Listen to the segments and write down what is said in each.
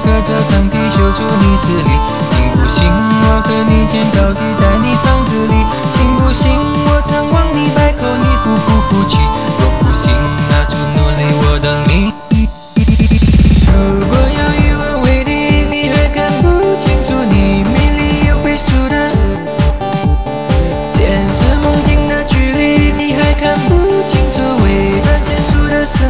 隔着场地秀出你实力。信不信我和你肩高低在你肠子里？信不信我常往你百口，你服不服气？若不信，拿出努力，我等你。如果要与我为敌，你还看不清楚你命里有倍数的现实梦境的距离，你还看不清楚未战先输的是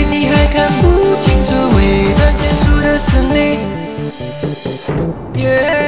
你。Yeah.